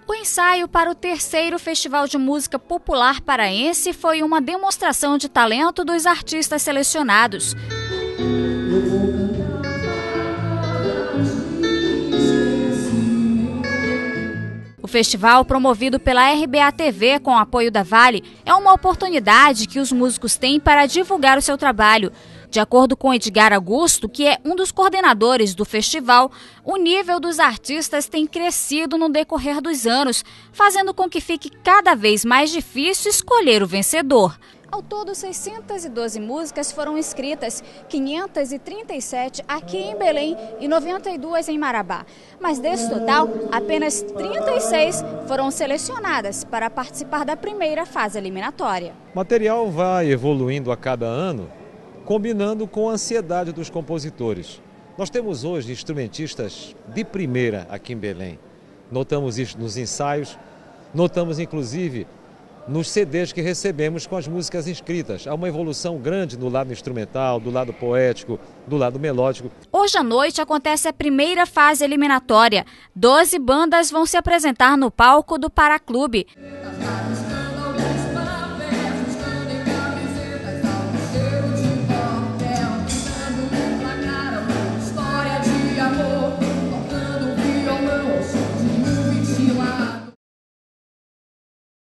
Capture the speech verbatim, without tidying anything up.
O ensaio para o terceiro Festival de Música Popular Paraense foi uma demonstração de talento dos artistas selecionados. O festival, promovido pela R B A T V com apoio da Vale, é uma oportunidade que os músicos têm para divulgar o seu trabalho. De acordo com Edgar Augusto, que é um dos coordenadores do festival, o nível dos artistas tem crescido no decorrer dos anos, fazendo com que fique cada vez mais difícil escolher o vencedor. Ao todo, seiscentas e doze músicas foram inscritas, quinhentas e trinta e sete aqui em Belém e noventa e duas em Marabá. Mas desse total, apenas trinta e seis foram selecionadas para participar da primeira fase eliminatória. O material vai evoluindo a cada ano, combinando com a ansiedade dos compositores. Nós temos hoje instrumentistas de primeira aqui em Belém. Notamos isso nos ensaios, notamos inclusive nos C Ds que recebemos com as músicas inscritas. Há uma evolução grande no lado instrumental, do lado poético, do lado melódico. Hoje à noite acontece a primeira fase eliminatória. Doze bandas vão se apresentar no palco do Paraclube.